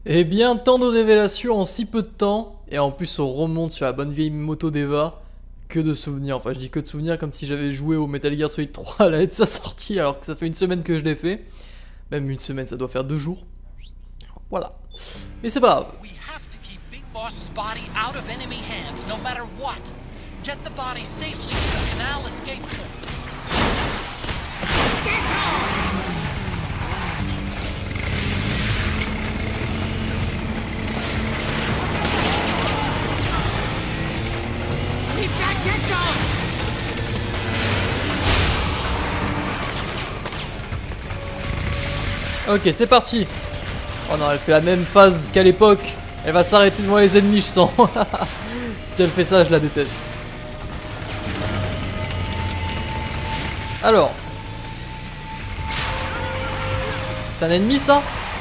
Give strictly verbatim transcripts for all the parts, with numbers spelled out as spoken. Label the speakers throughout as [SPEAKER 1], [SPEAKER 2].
[SPEAKER 1] Eh bien, tant de révélations en si peu de temps, et en plus on remonte sur la bonne vieille moto d'Eva, que de souvenirs. Enfin, je dis que de souvenirs comme si j'avais joué au Metal Gear Solid trois à la de sa sortie, alors que ça fait une semaine que je l'ai fait. Même une semaine, ça doit faire deux jours. Voilà. Mais c'est pas grave.
[SPEAKER 2] We have to keep Big Boss's body out of enemy hands, no matter what. Get the body safely to the canal escape point. We've got get going.
[SPEAKER 1] Ok, c'est parti. Oh non, elle fait la même phase qu'à l'époque. Elle va s'arrêter devant les ennemis, je sens. Si elle fait ça, je la déteste. Alors. C'est un ennemi, ça?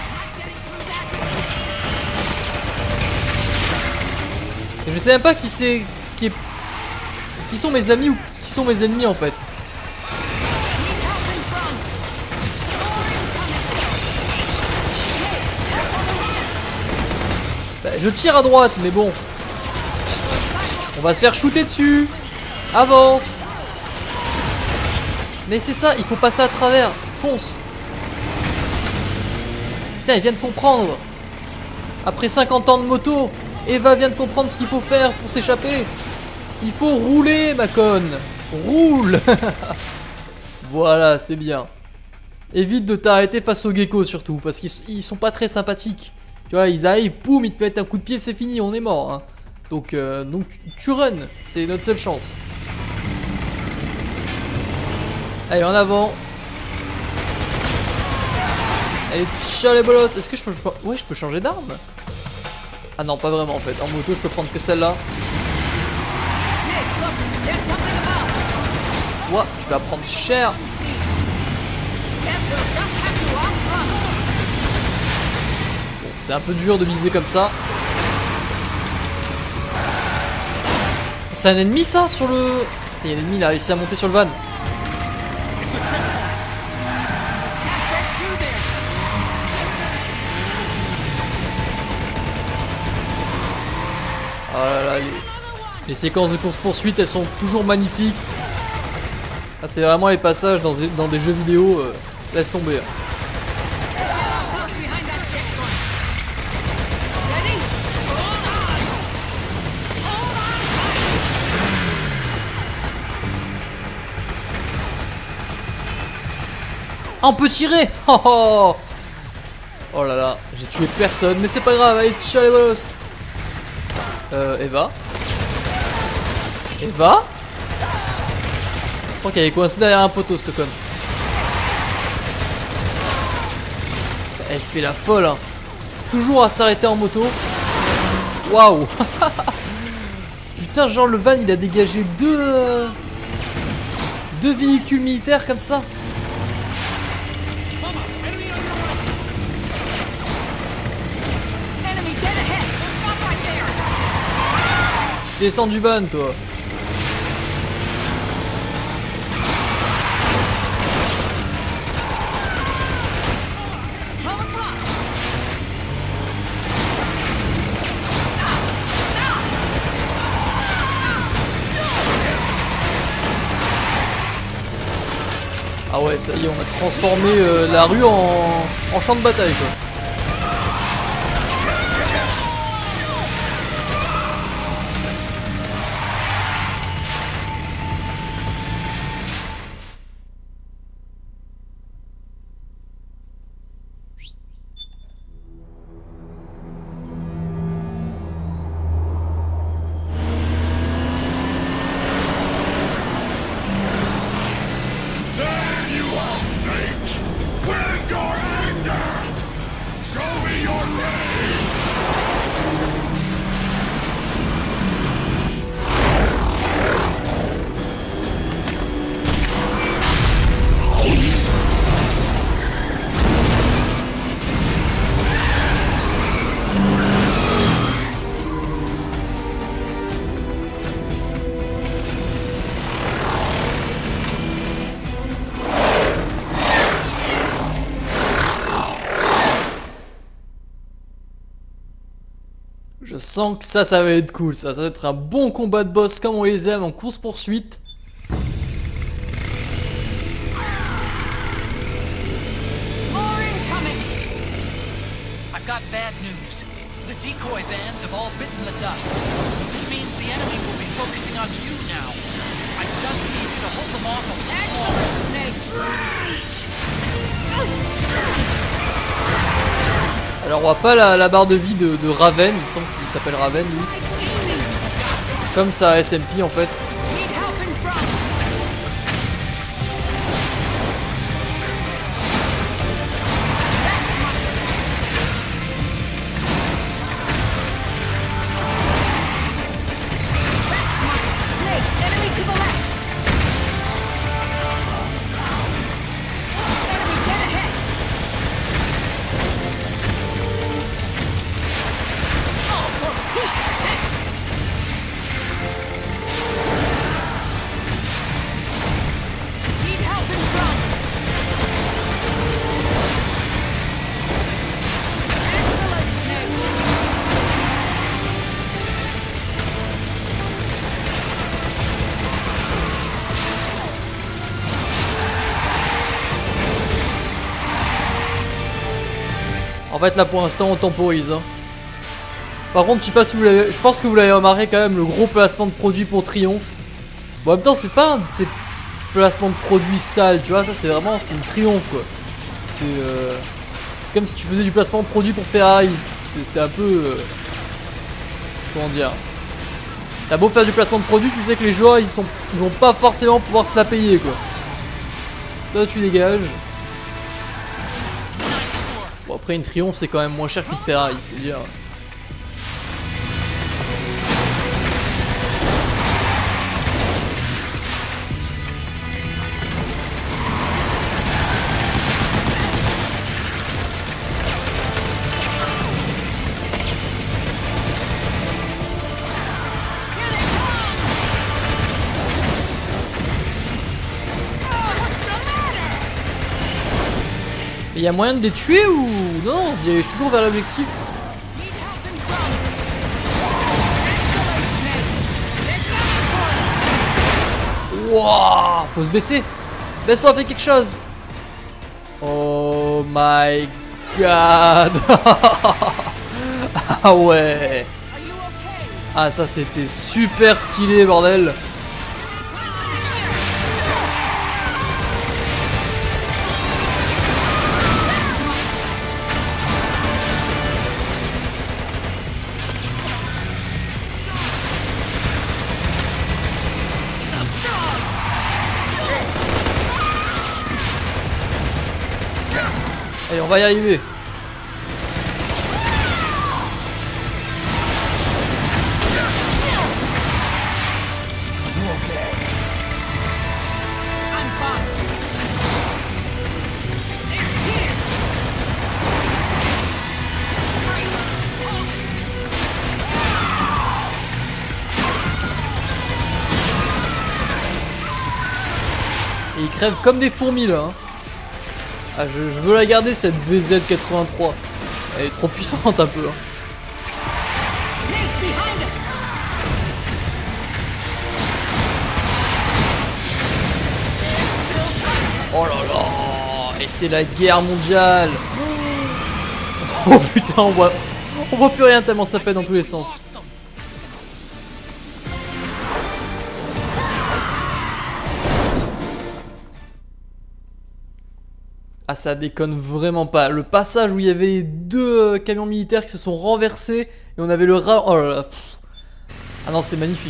[SPEAKER 1] Et je sais même pas qui c'est... Qui, est... qui sont mes amis ou qui sont mes ennemis, en fait. Je tire à droite, mais bon. On va se faire shooter dessus. Avance. Mais c'est ça, il faut passer à travers. Fonce. Putain, il vient de comprendre. Après cinquante ans de moto, Eva vient de comprendre ce qu'il faut faire pour s'échapper. Il faut rouler, ma conne. Roule. Voilà, c'est bien. Évite de t'arrêter face aux geckos surtout, parce qu'ils sont pas très sympathiques. Tu vois, ils arrivent, poum, ils te mettent un coup de pied, c'est fini, on est mort. Hein. Donc, euh, donc tu, tu run, c'est notre seule chance. Allez, en avant. Allez, ciao les bolos. Est-ce que je peux... Ouais, je peux changer d'arme. Ah non, pas vraiment en fait. En moto, je peux prendre que celle-là. Ouah, tu vas prendre cher. C'est un peu dur de viser comme ça. C'est un ennemi ça sur le... Il y a un ennemi, il a réussi à monter sur le van. Oh là là, les, les séquences de course-poursuite, elles sont toujours magnifiques. Ah, c'est vraiment les passages dans des, dans des jeux vidéo, euh, laisse tomber. On peut tirer. Oh, oh, oh là là, j'ai tué personne, mais c'est pas grave, allez, ciao les bolos. Euh, Eva Eva Je crois qu'elle est coincée derrière un poteau, cette conne. Elle fait la folle, hein. Toujours à s'arrêter en moto. Waouh. Putain, genre le van, il a dégagé deux... Euh, deux véhicules militaires comme ça. Descends du van, toi. Ah ouais, ça y est, on a transformé euh, la rue en, en champ de bataille, quoi. Je sens que ça, ça va être cool, ça. Ça va être un bon combat de boss comme on les aime en course-poursuite.
[SPEAKER 2] I've got bad news. The decoy vans have all bitten the dust, which means the enemy will be focusing on you now. I just need you to hold them off a little longer.
[SPEAKER 1] Alors on voit pas la, la barre de vie de, de Raven, il me semble qu'il s'appelle Raven lui. Comme ça S M P en fait. En fait là pour l'instant on temporise hein. Par contre je sais pas si vous l'avez, je pense que vous l'avez remarqué quand même, le gros placement de produits pour Triomphe. Bon en même temps c'est pas un de ces placements de produits sales, tu vois, ça c'est vraiment, c'est une Triomphe quoi. C'est euh, c'est comme si tu faisais du placement de produits pour Ferrari. C'est un peu euh, comment dire. T'as beau faire du placement de produits, tu sais que les joueurs ils sont, ils vont pas forcément pouvoir se la payer quoi. Toi tu dégages. Bon après une Triomphe c'est quand même moins cher qu'une Ferrari, faut dire. Il y a moyen de les tuer ou... Non, on se dirige toujours vers l'objectif. Wouah, faut se baisser. Baisse-toi, fais quelque chose. Oh my god. Ah ouais. Ah ça c'était super stylé bordel. Allez, on va y arriver. Et ils crèvent comme des fourmis là. Hein. Ah, je, je veux la garder cette V Z quatre-vingt-trois. Elle est trop puissante un peu. Hein. Oh là là. Et c'est la guerre mondiale. Oh putain, on voit, on voit plus rien tellement ça pète dans tous les sens. Ah ça déconne vraiment pas. Le passage où il y avait les deux camions militaires qui se sont renversés et on avait le rat... Oh là là. Ah non c'est magnifique.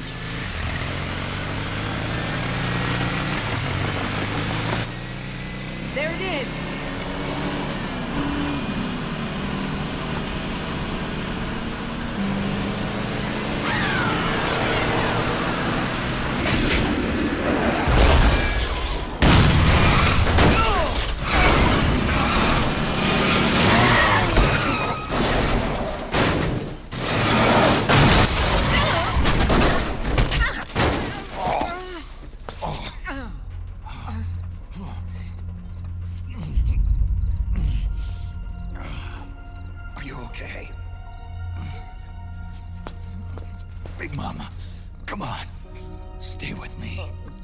[SPEAKER 3] There it is. Big Mama, come on. Stay with me.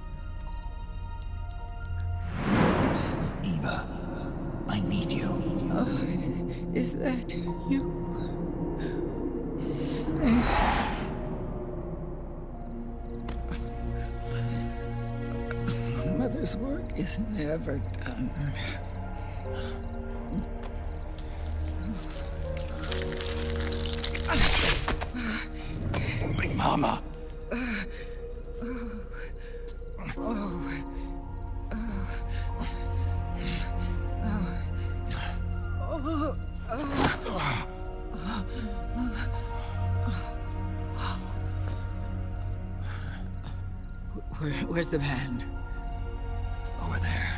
[SPEAKER 3] Eva, I need you.
[SPEAKER 4] Oh, is that you? Snake. Mother's work is never done.
[SPEAKER 3] Big Mama.
[SPEAKER 4] Where, where's the van?
[SPEAKER 3] Over there.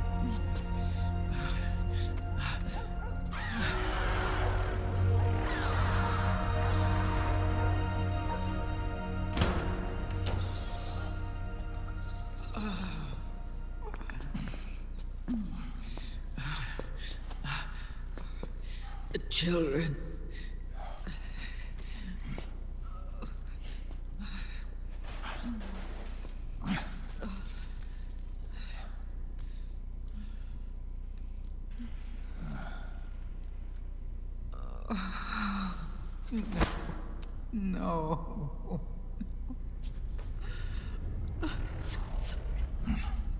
[SPEAKER 4] The children. No. I'm so sorry.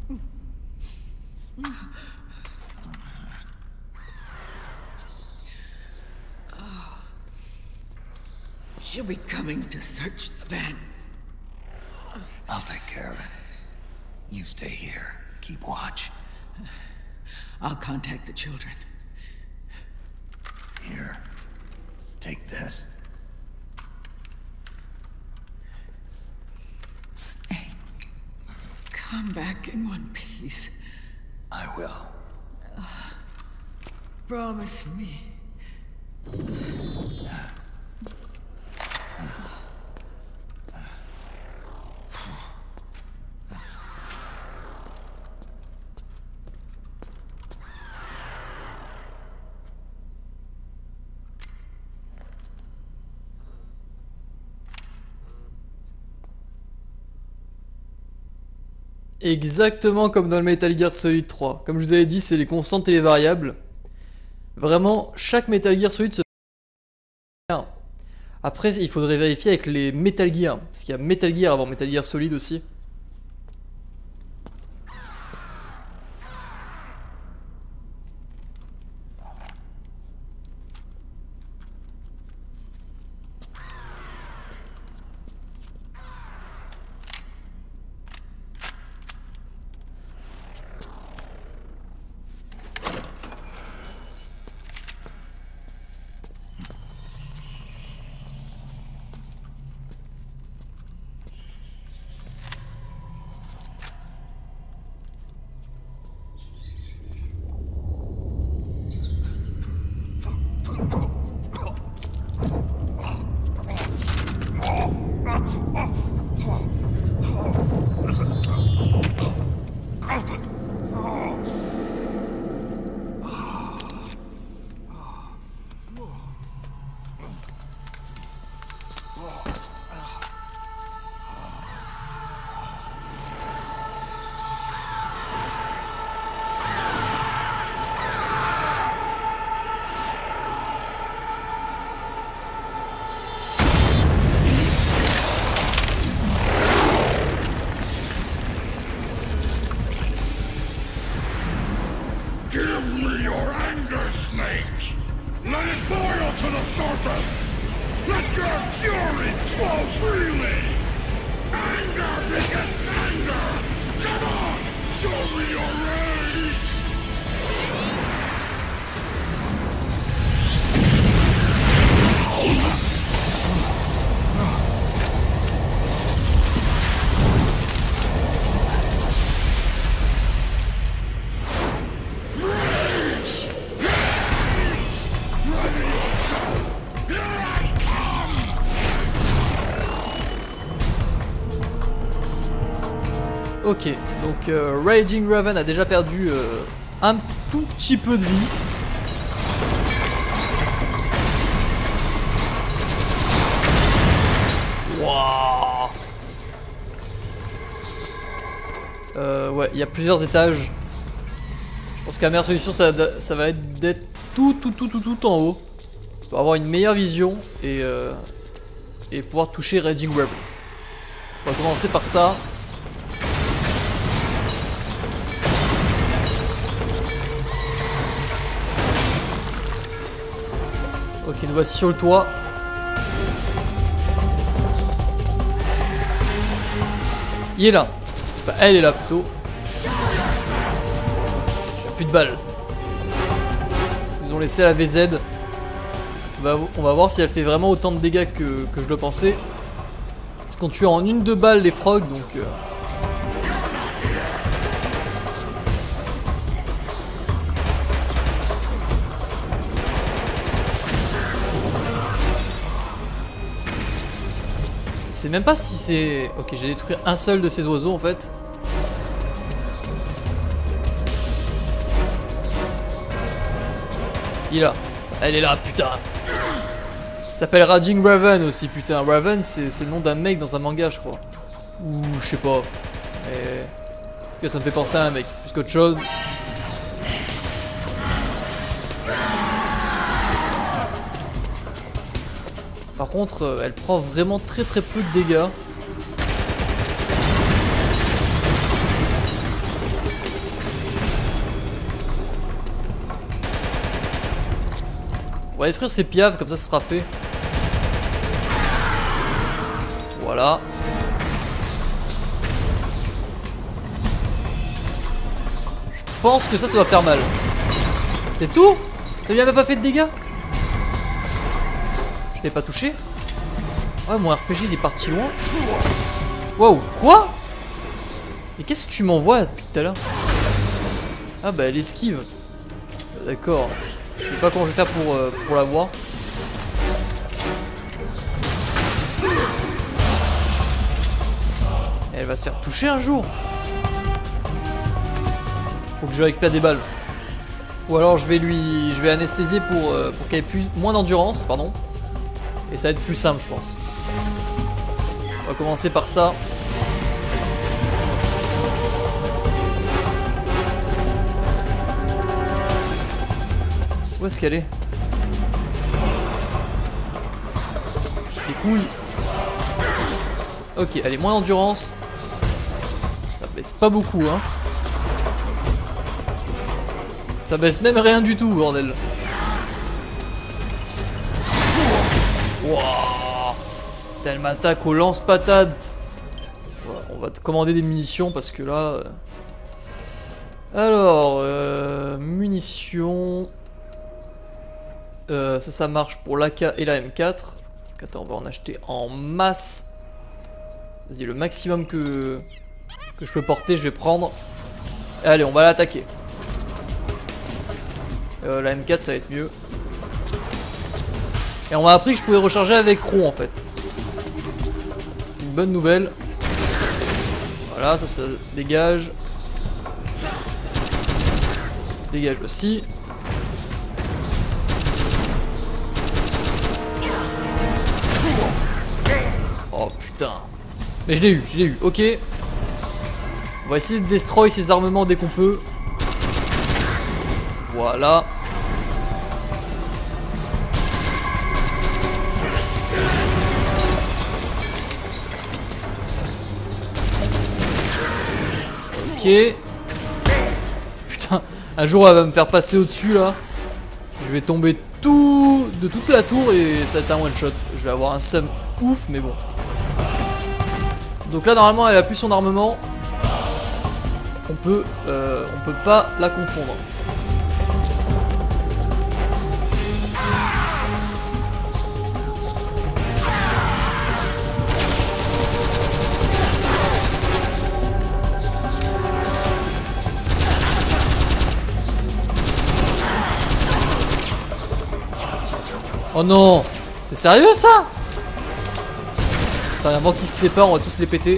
[SPEAKER 4] She'll be coming to search the van.
[SPEAKER 3] I'll take care of it. You stay here. Keep watch.
[SPEAKER 4] I'll contact the children.
[SPEAKER 3] Here. Take this.
[SPEAKER 4] Snake, come back in one piece.
[SPEAKER 3] I will.
[SPEAKER 4] Promise me.
[SPEAKER 1] Exactement comme dans le Metal Gear Solid trois. Comme je vous avais dit, c'est les constantes et les variables. Vraiment, chaque Metal Gear Solid se... Après, il faudrait vérifier avec les Metal Gear. Parce qu'il y a Metal Gear avant Metal Gear Solid aussi.
[SPEAKER 5] Give me your anger, Snake! Let it boil to the surface! Let your fury flow freely! Anger begets anger! Come on! Show me your rage!
[SPEAKER 1] Ok, donc euh, Raging Raven a déjà perdu euh, un tout petit peu de vie. Waouh! Euh, ouais, il y a plusieurs étages. Je pense que la meilleure solution, ça, ça va être d'être tout, tout, tout, tout, tout en haut. Pour avoir une meilleure vision et, euh, et pouvoir toucher Raging Raven. On va commencer par ça. Ok, nous voici sur le toit. Il est là. Enfin, elle est là plutôt. J'ai plus de balles. Ils ont laissé la V Z. On va, on va voir si elle fait vraiment autant de dégâts que, que je le pensais. Parce qu'on tue en une deux balles les frogs, donc... Euh... Je sais même pas si c'est... Ok, j'ai détruit un seul de ces oiseaux en fait. Il est là. Elle est là, putain. Il s'appelle Raging Raven aussi, putain. Raven, c'est le nom d'un mec dans un manga, je crois. Ou je sais pas. Mais... En tout cas, ça me fait penser à un mec, plus qu'autre chose. Par contre, euh, elle prend vraiment très très peu de dégâts. On va détruire ces piaves, comme ça ce sera fait. Voilà. Je pense que ça, ça va faire mal. C'est tout? Ça lui avait pas fait de dégâts? Je l'ai pas touché? Ouais, mon R P G il est parti loin. Wow, quoi? Mais qu'est-ce que tu m'envoies depuis tout à l'heure? Ah bah elle esquive. D'accord. Je sais pas comment je vais faire pour, euh, pour la voir. Elle va se faire toucher un jour. Faut que je récupère des balles. Ou alors je vais lui. Je vais anesthésier pour, euh, pour qu'elle ait plus, moins d'endurance, pardon. Et ça va être plus simple, je pense. On va commencer par ça. Où est-ce qu'elle est? Les couilles. Ok, elle est moins d'endurance. Ça baisse pas beaucoup, hein. Ça baisse même rien du tout, bordel. Wouah. Elle m'attaque au lance-patate. Voilà, on va te commander des munitions parce que là... Euh... Alors, euh, munitions... Euh, ça, ça marche pour l'A K et la M quatre. Donc, attends, on va en acheter en masse. Vas-y, le maximum que, que je peux porter, je vais prendre. Allez, on va l'attaquer. Euh, la M quatre, ça va être mieux. Et on m'a appris que je pouvais recharger avec Ron, en fait. C'est une bonne nouvelle. Voilà, ça, ça dégage. Dégage aussi. Oh putain. Mais je l'ai eu, je l'ai eu, ok. On va essayer de destroy ces armements dès qu'on peut. Voilà. Ok. Putain, un jour elle va me faire passer au-dessus là. Je vais tomber tout de toute la tour et ça va être un one shot. Je vais avoir un sum ouf, mais bon. Donc là normalement elle a plus son armement. On peut, euh, on peut pas la confondre. Oh non! C'est sérieux ça? Attends, avant qu'ils se séparent, on va tous les péter.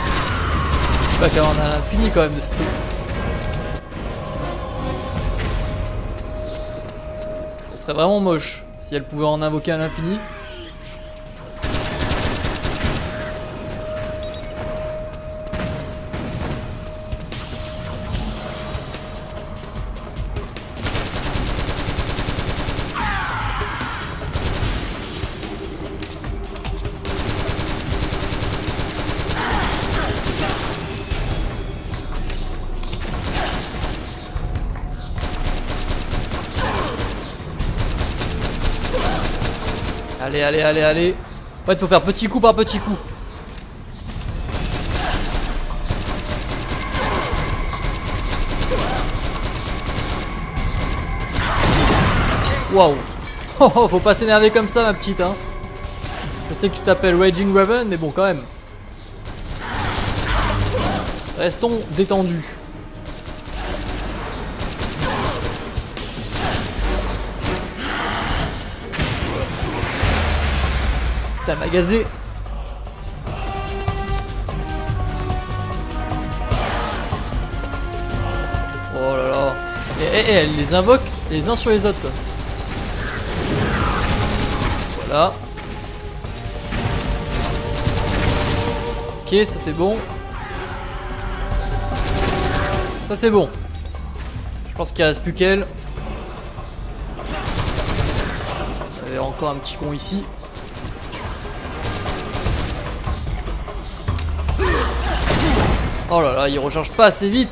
[SPEAKER 1] Bah car on a fini quand même de ce truc. Ce serait vraiment moche si elle pouvait en invoquer à l'infini. Allez, allez, allez, allez. Ouais, il faut faire petit coup par petit coup. Waouh. Oh, oh, faut pas s'énerver comme ça, ma petite, hein. Je sais que tu t'appelles Raging Raven, mais bon, quand même. Restons détendus. Putain, magazé. Oh là là. Et, et, et elle les invoque les uns sur les autres, quoi. Voilà. Ok, ça c'est bon. Ça c'est bon. Je pense qu'il reste plus qu'elle. Il y a encore un petit con ici. Oh là là, il recharge pas assez vite.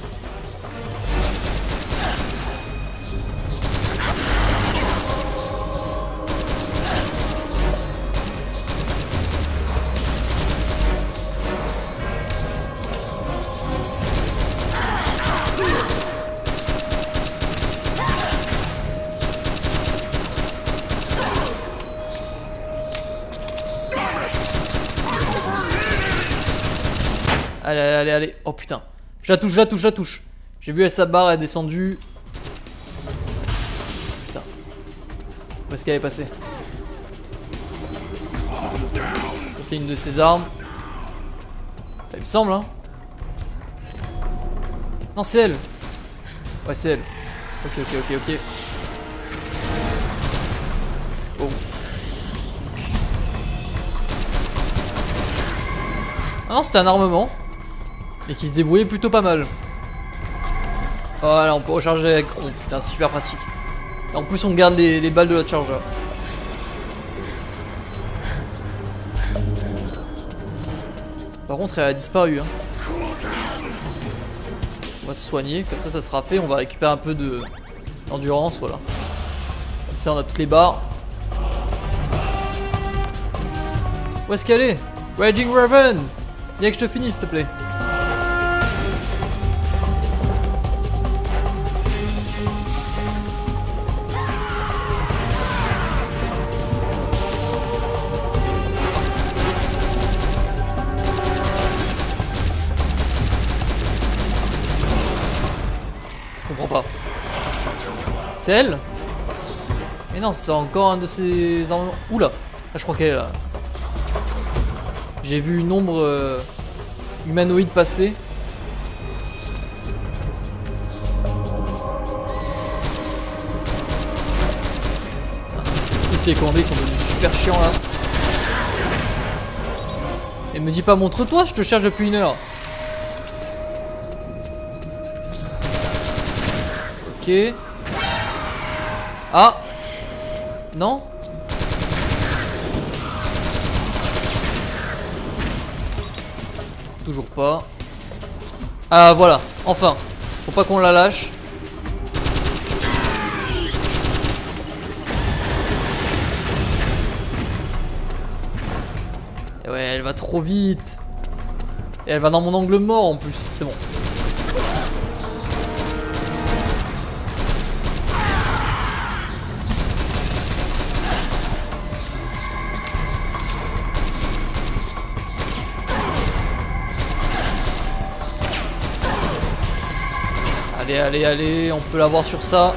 [SPEAKER 1] Allez, allez, allez. Oh putain. Je la touche, je la touche, je la touche. J'ai vu elle sa barre, elle est descendue. Putain. Où est-ce qu'elle est passée? C'est une de ses armes. Ça, il me semble, hein. Non, c'est elle. Ouais, c'est elle. Ok, ok, ok, ok. Oh. Ah non, c'était un armement. Et qui se débrouillait plutôt pas mal. Voilà, on peut recharger avec Ron. Putain, c'est super pratique. Et en plus, on garde les, les balles de notre chargeur. Par contre, elle a disparu. Hein. On va se soigner. Comme ça, ça sera fait. On va récupérer un peu de d'endurance. Voilà. Comme ça, on a toutes les barres. Où est-ce qu'elle est? Raging Raven! Viens que je te finisse, s'il te plaît. Je comprends pas. C'est elle? Mais non, c'est encore un de ces... Oula! Ah, je crois qu'elle est là. J'ai vu une ombre euh, humanoïde passer. Putain, les commandés ils sont devenus super chiants là. Et me dis pas montre-toi, je te cherche depuis une heure. Ok. Ah. Non. Toujours pas. Ah voilà, enfin. Faut pas qu'on la lâche. Et ouais, elle va trop vite. Et elle va dans mon angle mort en plus. C'est bon. Allez, allez, allez, on peut l'avoir sur ça.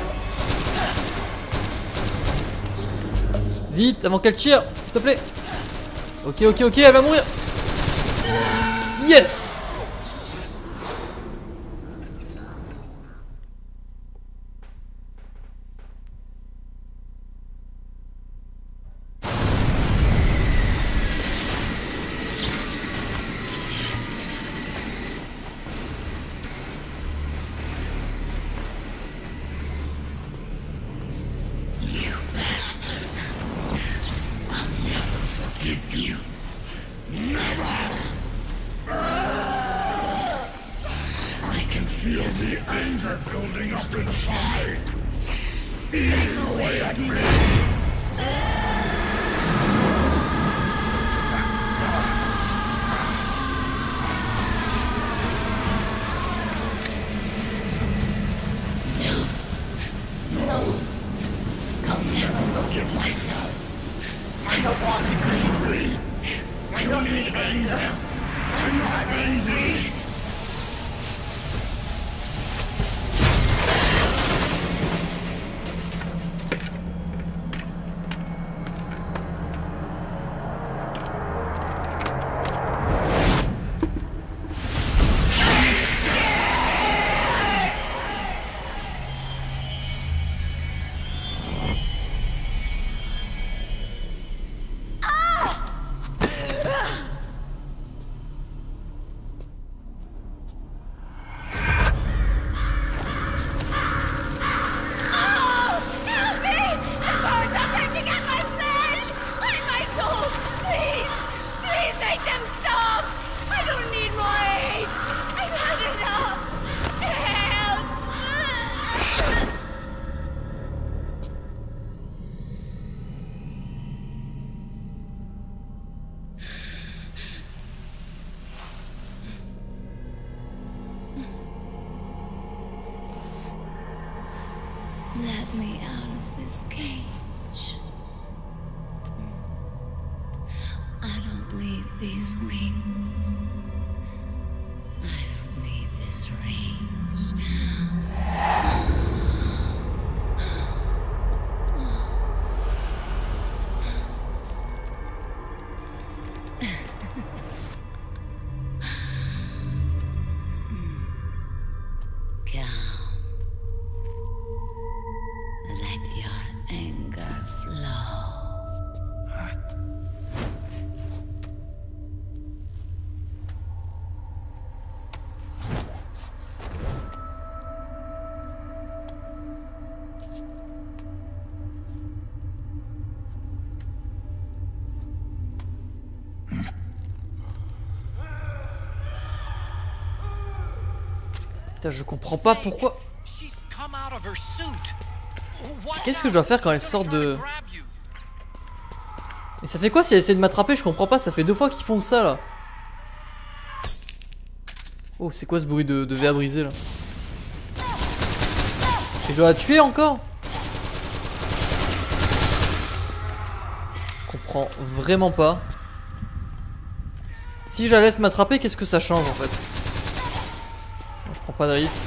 [SPEAKER 1] Vite, avant qu'elle tire, s'il te plaît. Ok, ok, ok, elle va mourir. Yes!
[SPEAKER 5] feel the anger building up inside. Eating away at me. I'll never forgive myself. I don't want to be angry. I don't need anger. I'm not angry.
[SPEAKER 6] Let me out of this cage. I don't need these wings. I don't need this range.
[SPEAKER 1] Putain, je comprends pas pourquoi. Qu'est-ce que je dois faire quand elle sort de... Et ça fait quoi si elle essaie de m'attraper? Je comprends pas, ça fait deux fois qu'ils font ça là. Oh, c'est quoi ce bruit de, de verre brisé là? Et je dois la tuer encore? Je comprends vraiment pas. Si je la laisse m'attraper, qu'est-ce que ça change en fait? Bon, je prends pas de risque.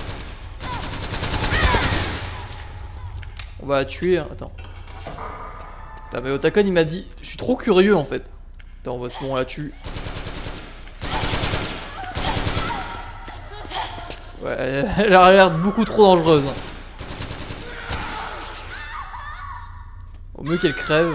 [SPEAKER 1] On va la tuer, hein. Attends. Putain, mais Otacon il m'a dit... Je suis trop curieux en fait. Attends, bah, c'est bon, on la tue. Ouais, elle a l'air beaucoup trop dangereuse. Au mieux qu'elle crève.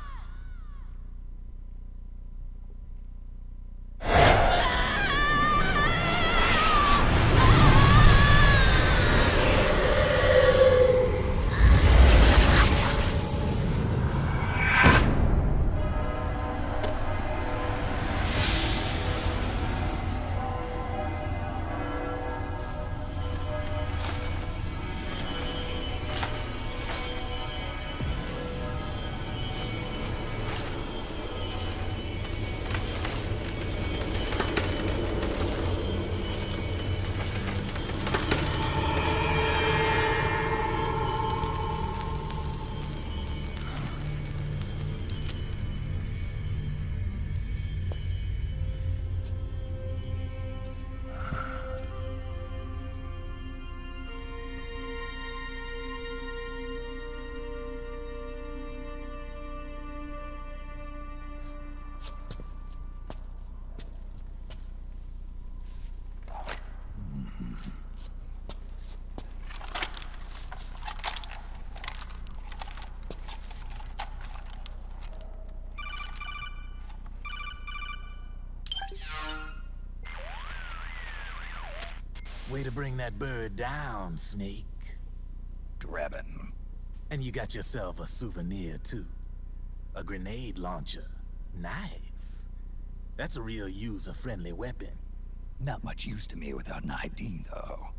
[SPEAKER 7] Way to bring that bird down, Snake.
[SPEAKER 3] Drebin.
[SPEAKER 7] And you got yourself a souvenir, too. A grenade launcher. Nice. That's a real user-friendly weapon.
[SPEAKER 3] Not much use to me without an I D, though.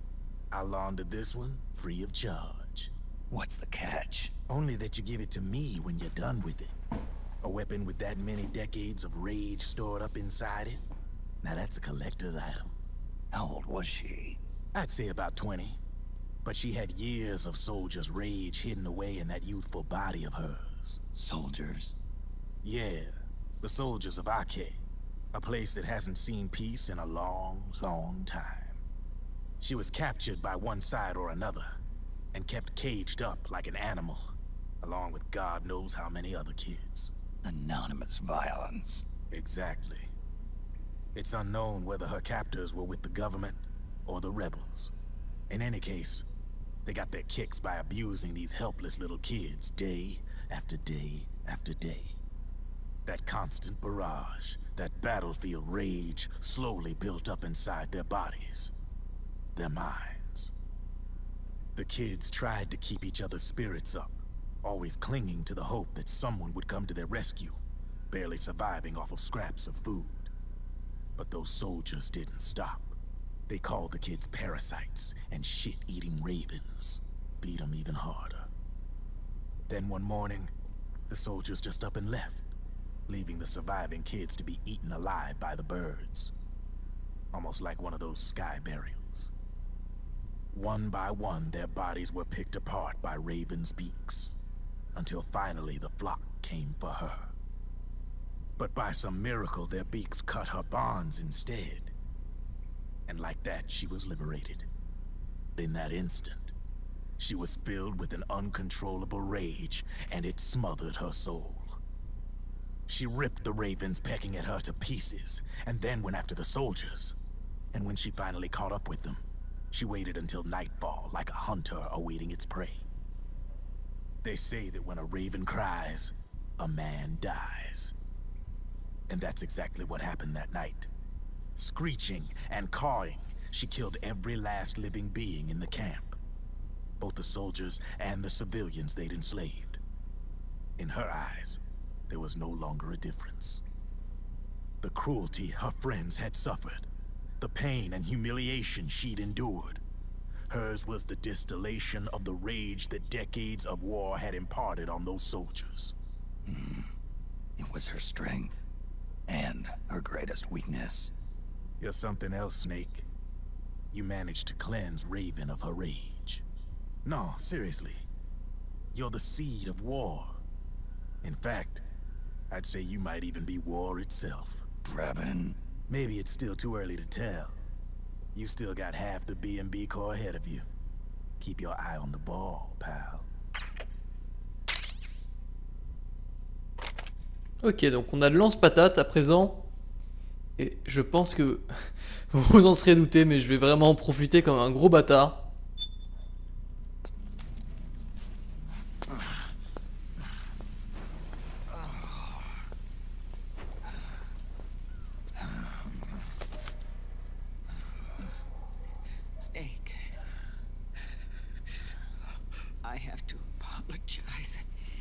[SPEAKER 7] I'll launder this one free of charge.
[SPEAKER 3] What's the catch?
[SPEAKER 7] Only that you give it to me when you're done with it. A weapon with that many decades of rage stored up inside it? Now that's a collector's item.
[SPEAKER 3] How old was she?
[SPEAKER 7] I'd say about twenty. But she had years of soldiers' rage hidden away in that youthful body of hers.
[SPEAKER 3] Soldiers?
[SPEAKER 7] Yeah, the soldiers of Ake. A place that hasn't seen peace in a long, long time. She was captured by one side or another, and kept caged up like an animal, along with God knows how many other kids.
[SPEAKER 3] Anonymous violence.
[SPEAKER 7] Exactly. It's unknown whether her captors were with the government or the rebels. In any case, they got their kicks by abusing these helpless little kids day after day after day. That constant barrage, that battlefield rage slowly built up inside their bodies, their minds. The kids tried to keep each other's spirits up, always clinging to the hope that someone would come to their rescue, barely surviving off of scraps of food. But those soldiers didn't stop. They called the kids parasites and shit-eating ravens, beat them even harder. Then one morning, the soldiers just up and left, leaving the surviving kids to be eaten alive by the birds. Almost like one of those sky burials. One by one, their bodies were picked apart by ravens' beaks, until finally the flock came for her. But by some miracle, their beaks cut her bonds instead. And like that, she was liberated. In that instant, she was filled with an uncontrollable rage, and it smothered her soul. She ripped the ravens pecking at her to pieces, and then went after the soldiers. And when she finally caught up with them, she waited until nightfall like a hunter awaiting its prey. They say that when a raven cries, a man dies. And that's exactly what happened that night. Screeching and cawing, she killed every last living being in the camp. Both the soldiers and the civilians they'd enslaved. In her eyes, there was no longer a difference. The cruelty her friends had suffered, the pain and humiliation she'd endured. Hers was the distillation of the rage that decades of war had imparted on those soldiers.
[SPEAKER 3] Mm. It was her strength, and her greatest weakness.
[SPEAKER 7] You're something else, Snake. You managed to cleanse Raven of her rage. No, seriously. You're the seed of war. In fact, I'd say you might even be war itself.
[SPEAKER 3] Drebin?
[SPEAKER 7] Maybe it's still too early to tell. You still got half the B M B Corps ahead of you. Keep your eye on the ball, pal.
[SPEAKER 1] Ok, donc on a le lance-patate à présent. Et je pense que vous vous en serez douté, mais je vais vraiment en profiter comme un gros bâtard.
[SPEAKER 4] Snake, I have to apologize.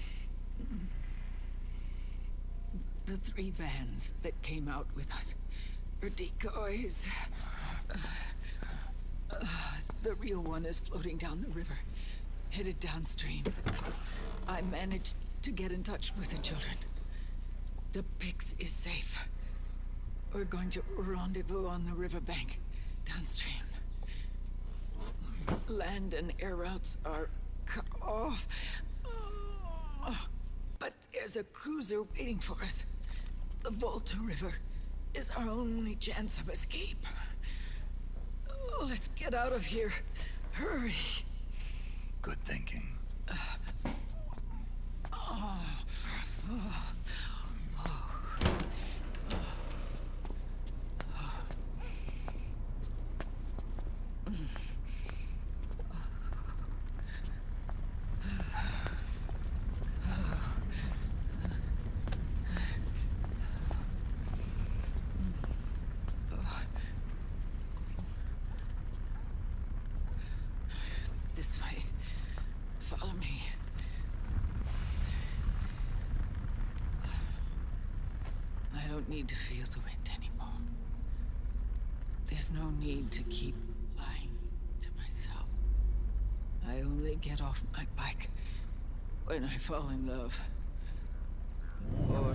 [SPEAKER 4] The three vans that came out with us are decoys. Uh, uh, the real one is floating down the river, headed downstream. I managed to get in touch with the children. The Pix is safe. We're going to rendezvous on the riverbank, downstream. Land and air routes are cut off. Uh, but there's a cruiser waiting for us. The Volta River is our only chance of escape. Oh, let's get out of here. Hurry.
[SPEAKER 3] Good thinking.
[SPEAKER 4] Uh, oh, oh, oh. This way. Follow me. I don't need to feel the wind anymore. There's no need to keep lying to myself. I only get off my bike when I fall in love. Or...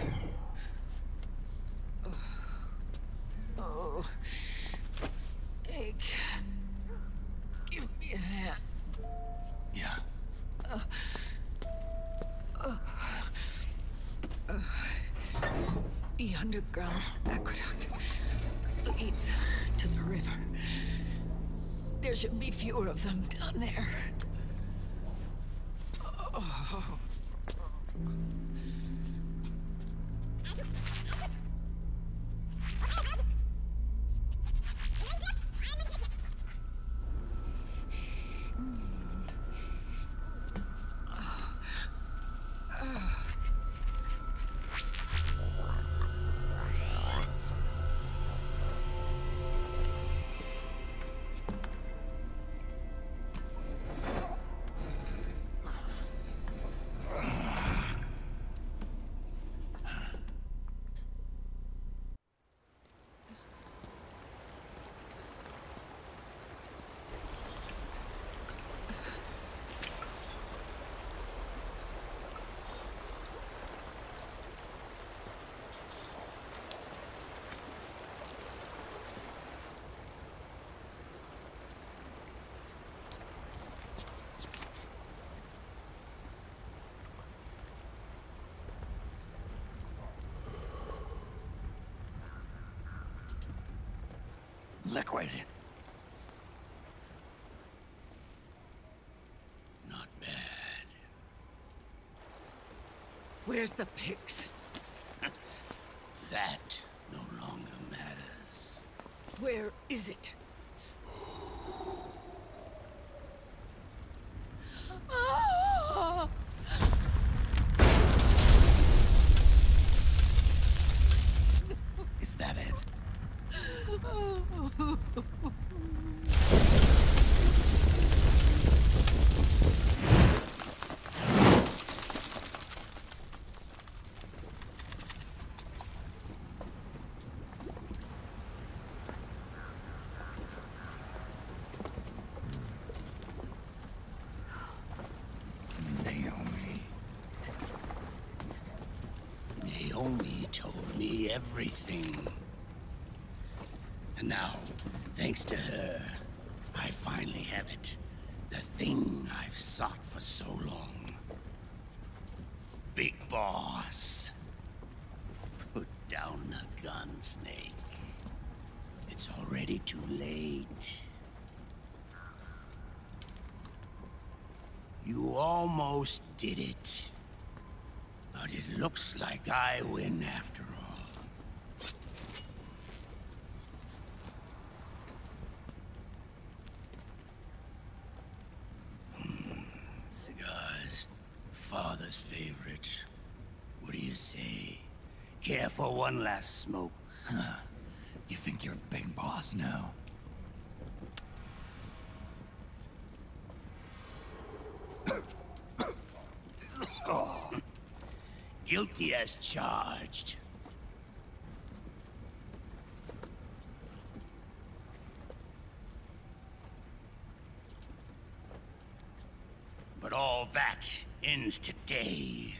[SPEAKER 4] Oh, oh. Snake. Give me a hand.
[SPEAKER 3] Yeah.
[SPEAKER 4] Uh, uh, uh, the underground aqueduct leads to the river. There should be fewer of them down there. Oh.
[SPEAKER 3] Liquid. Not bad.
[SPEAKER 4] Where's the pigs?
[SPEAKER 3] That no longer matters.
[SPEAKER 4] Where is it? Ah!
[SPEAKER 3] Is that it? Naomi. Naomi told me everything. And now, thanks to her, I finally have it. The thing I've sought for so long. Big Boss. Put down the gun, Snake. It's already too late. You almost did it. But it looks like I win after all. Cigars, father's favorite. What do you say? Care for one last smoke? Huh. You think you're Big Boss now? Guilty as charged. But all that ends today.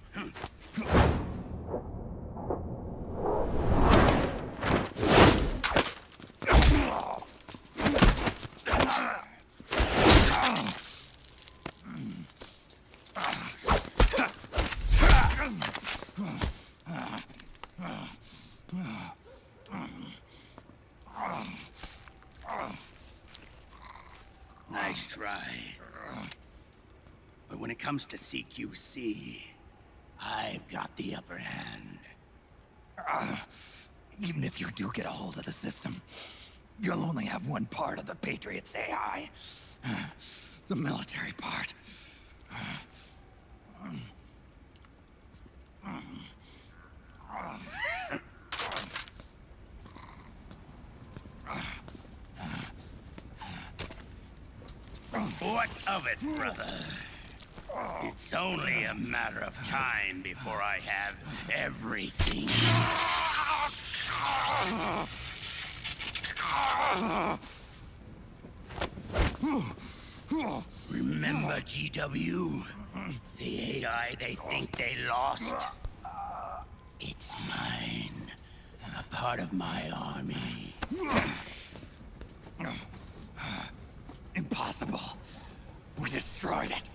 [SPEAKER 3] Nice try. But when it comes to C Q C, I've got the upper hand. Uh, even if you do get a hold of the system, you'll only have one part of the Patriots A I. Uh, the military part. Uh, What of it, brother? It's only a matter of time before I have everything. Remember G W? The A I they think they lost? It's mine. A part of my army. Impossible. We destroyed it.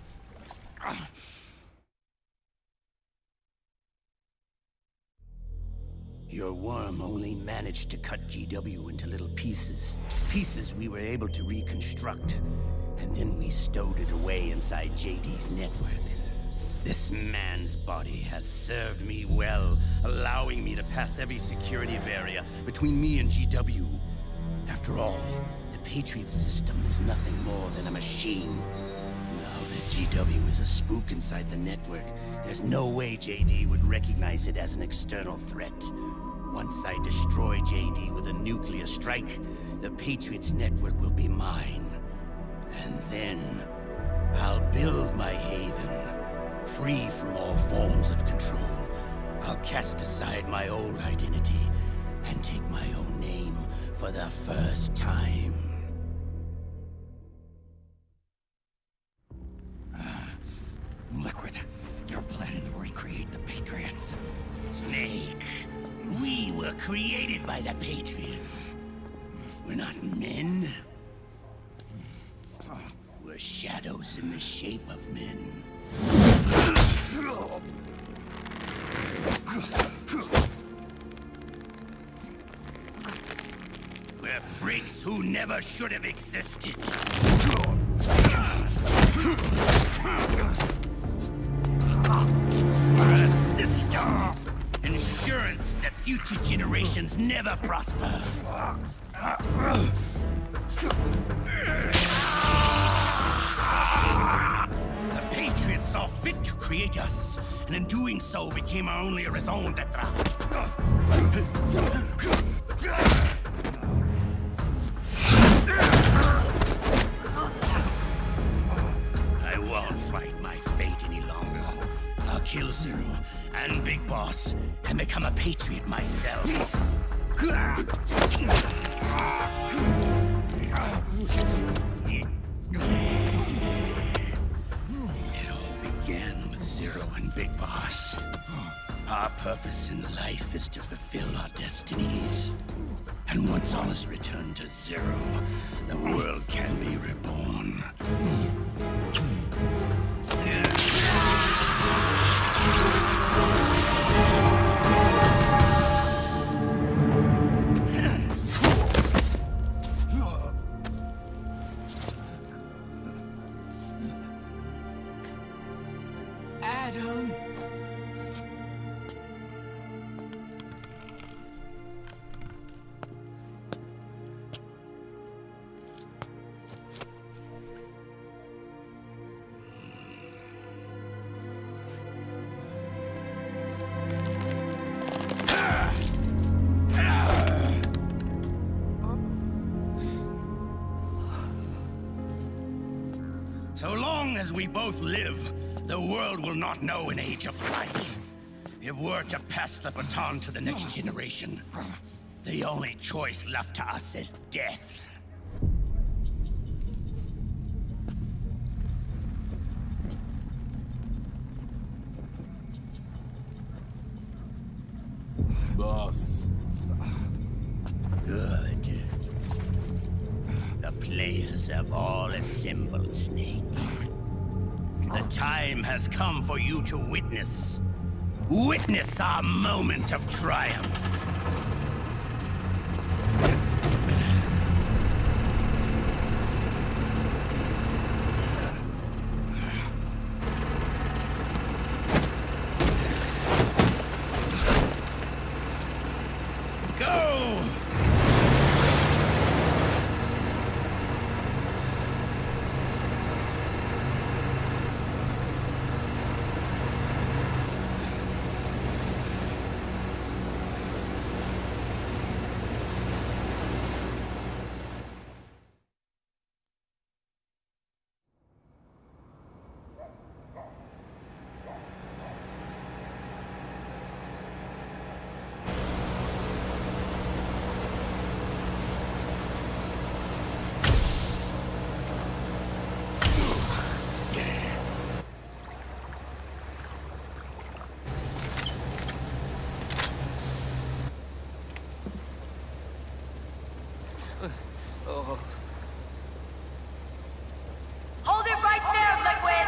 [SPEAKER 3] Your worm only managed to cut G W into little pieces. Pieces we were able to reconstruct. And then we stowed it away inside J D's network. This man's body has served me well, allowing me to pass every security barrier between me and G W. After all, the Patriot system is nothing more than a machine. Now that G W is a spook inside the network, there's no way J D would recognize it as an external threat. Once I destroy J D with a nuclear strike, the Patriot's network will be mine. And then, I'll build my haven, free from all forms of control. I'll cast aside my old identity and take my own name for the first time. Uh, Liquid, you're planning to recreate the Patriots. Snake, we were created by the Patriots. We're not men. We're shadows in the shape of men. We're freaks who never should have existed. We're a system. Insurance that future generations never prosper. The Patriots saw fit to create us, and in doing so became our only raison d'etre. I won't fight my fate any longer. I'll kill Zero and Big Boss and become a Patriot myself. It all began with Zero and Big Boss. Our purpose in life is to fulfill our destinies. And once all is returned to Zero, the world can be reborn.
[SPEAKER 4] Adam.
[SPEAKER 3] So long as we both live, the world will not know an age of light. If we're to pass the baton to the next generation, the only choice left to us is death.
[SPEAKER 5] Boss.
[SPEAKER 3] Good. The players have all assembled, Snake. The time has come for you to witness. Witness our moment of triumph. Go!
[SPEAKER 8] Hold it right there, Liquid!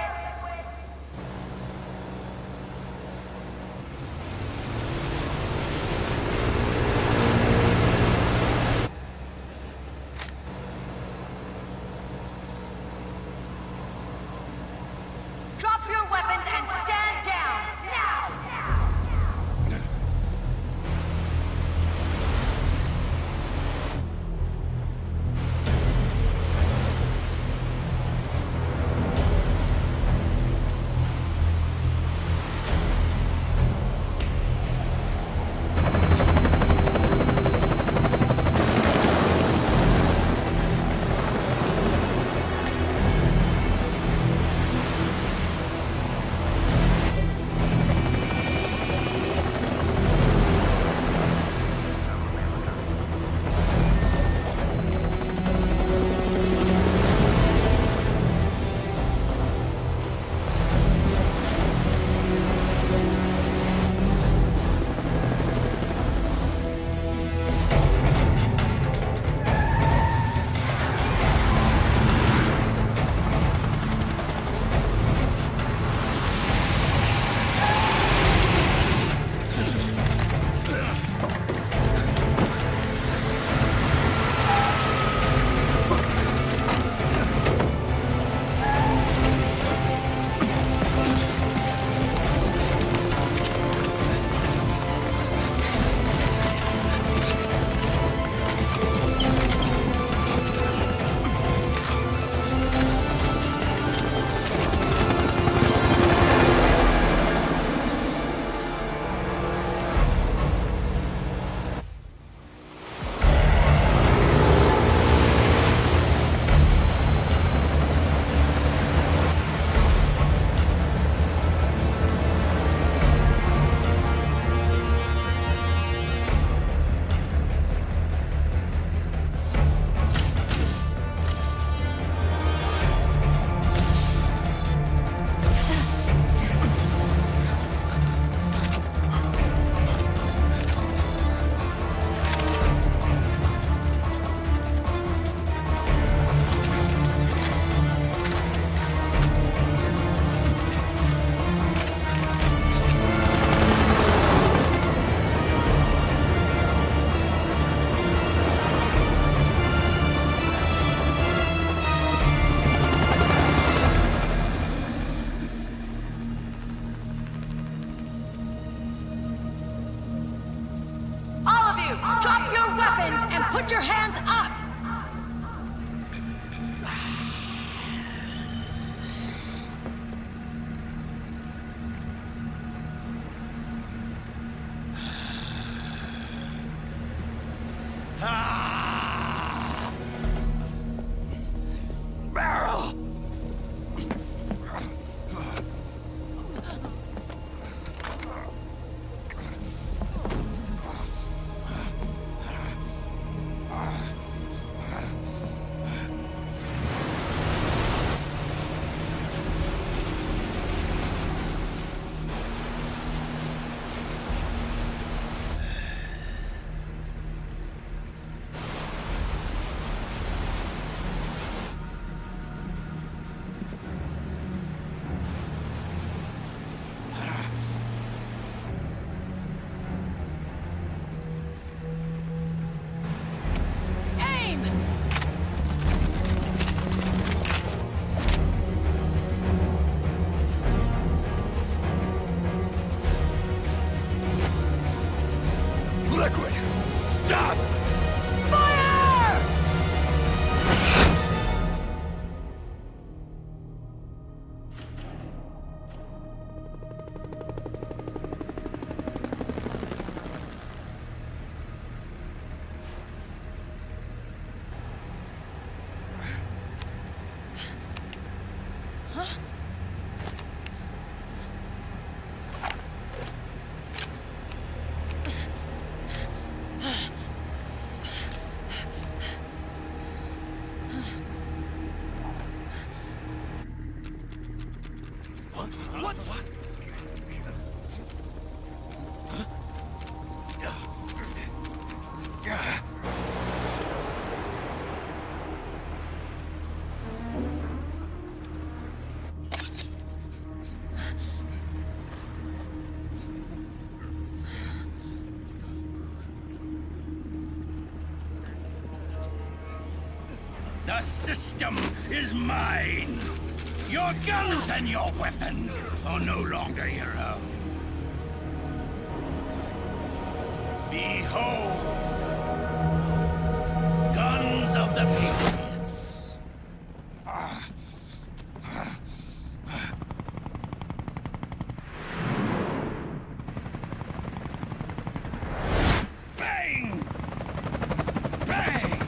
[SPEAKER 8] Drop your weapons and stand down, now! Drop your weapons and put your hands up!
[SPEAKER 3] Barrel! Liquid! Stop! Fire! What? What? Huh? The system is mine. Your guns and your weapons are no longer your own. Behold, guns of the Patriots. Ah. Ah. Ah. Bang! Bang!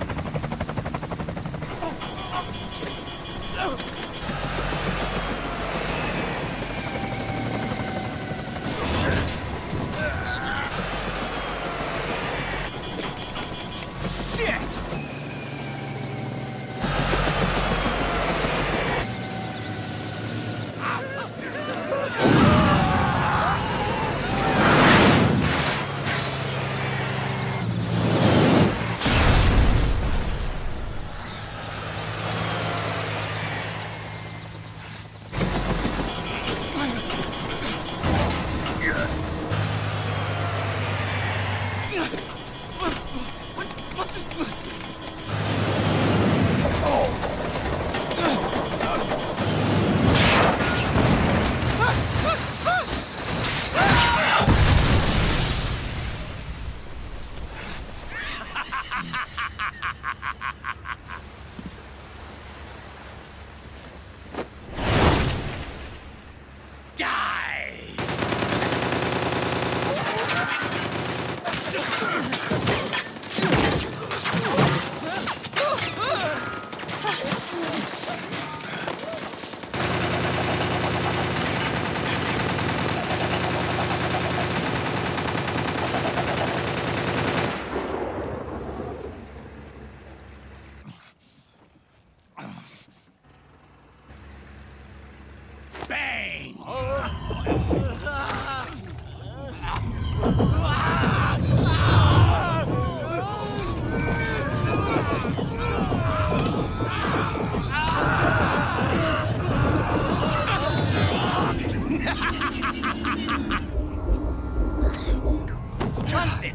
[SPEAKER 2] Jonathan!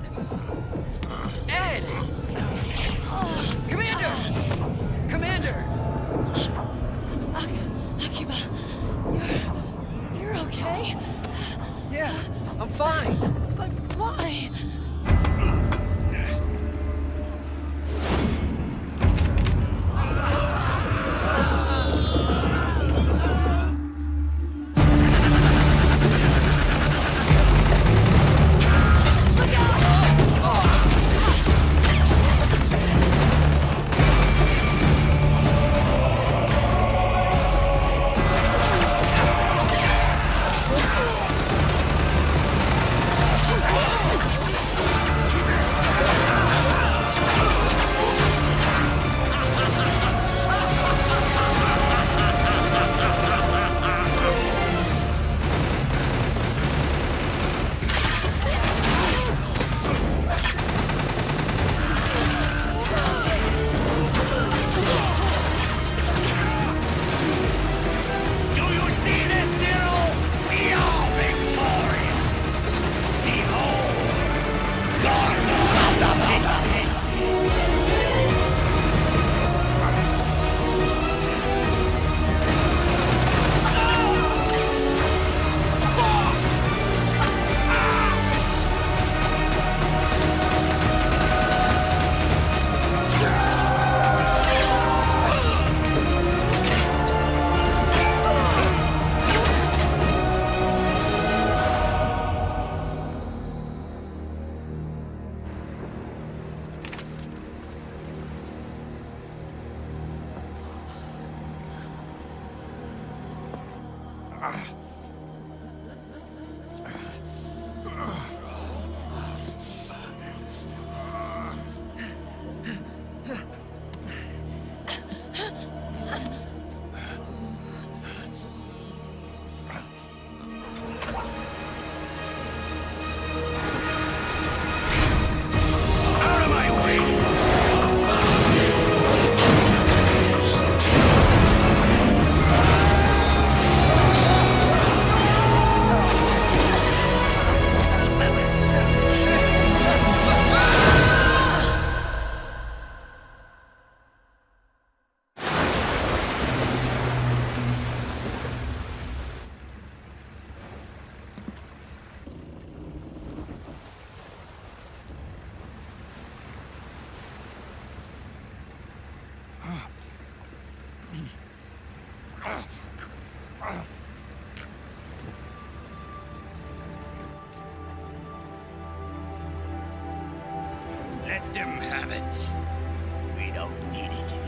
[SPEAKER 2] Ed! Commander! Commander!
[SPEAKER 9] Ak- Akiba, you're... you're okay?
[SPEAKER 2] Yeah, I'm fine.
[SPEAKER 9] But why?
[SPEAKER 3] Ah! Let them have it. We don't need it anymore.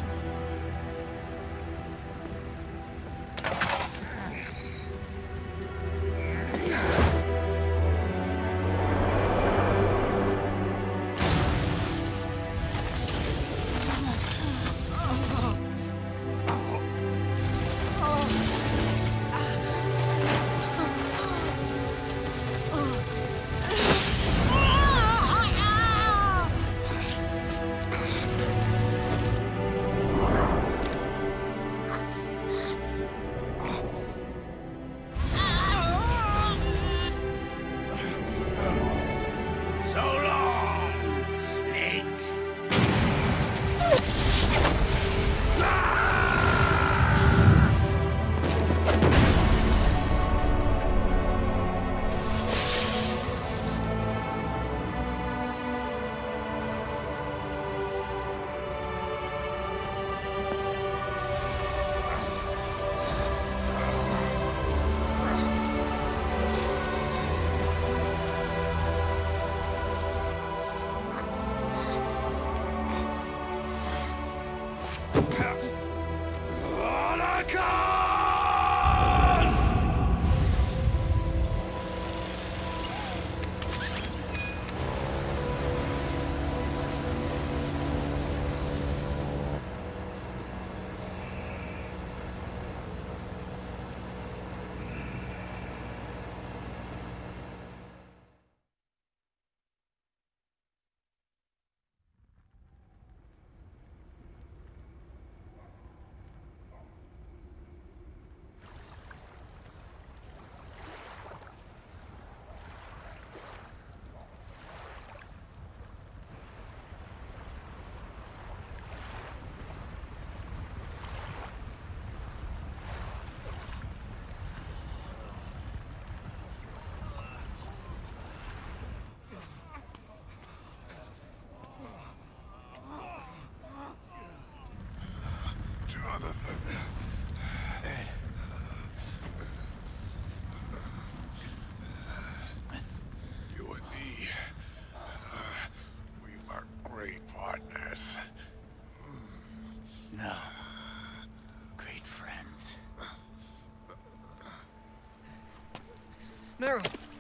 [SPEAKER 10] Meryl!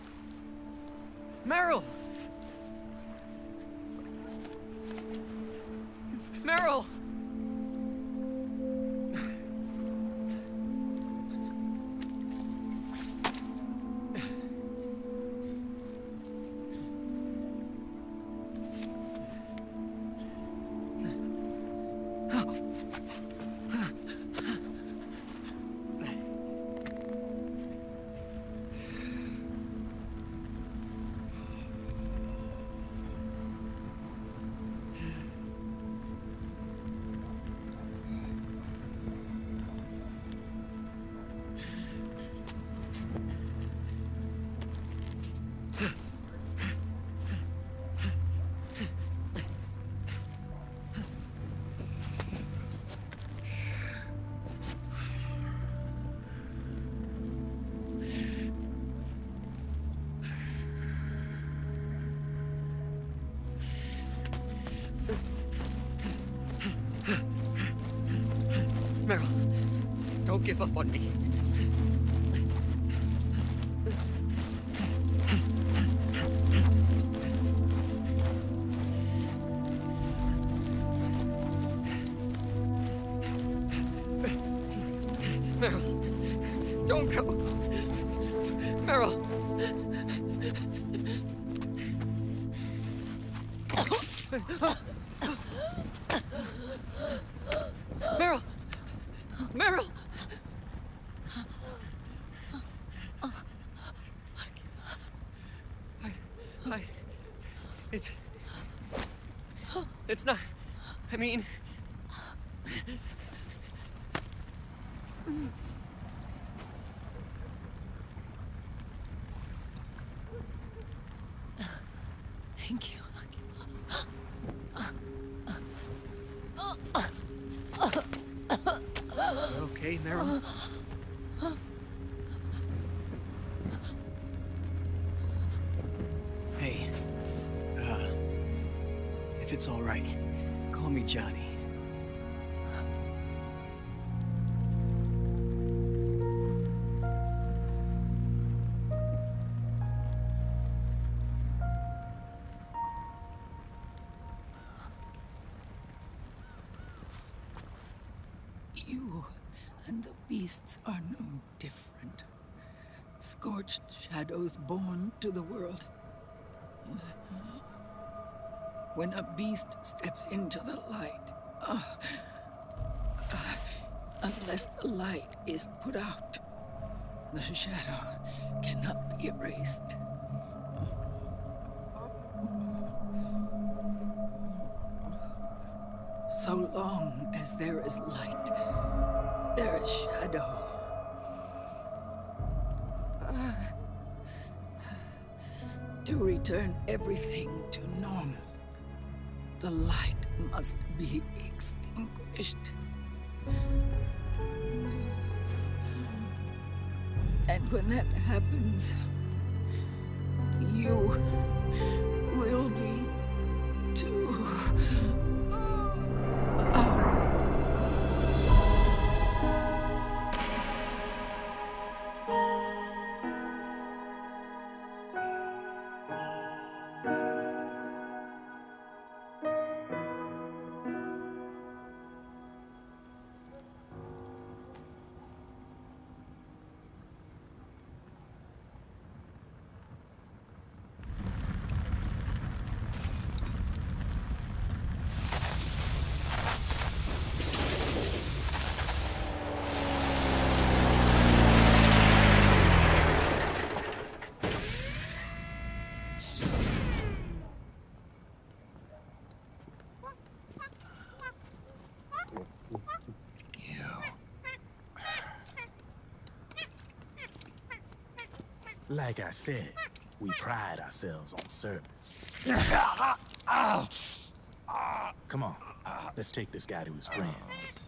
[SPEAKER 10] Meryl! Meryl! Meryl, don't give up on me. Meryl, don't go. Meryl. Meryl! Meryl! I... I... It's... It's not... I mean...
[SPEAKER 9] Thank you.
[SPEAKER 10] You're okay. okay, Meryl? Hey, uh, if it's all right, call me Johnny.
[SPEAKER 4] You and the beasts are no different. Scorched shadows born to the world. When a beast steps into the light, uh, uh, unless the light is put out, the shadow cannot be erased. So long as there is light, there is shadow. Uh, to return everything to normal, the light must be extinguished. And when that happens, you will be too.
[SPEAKER 7] Like I said, we pride ourselves on service. Come on, let's take this guy to his friends.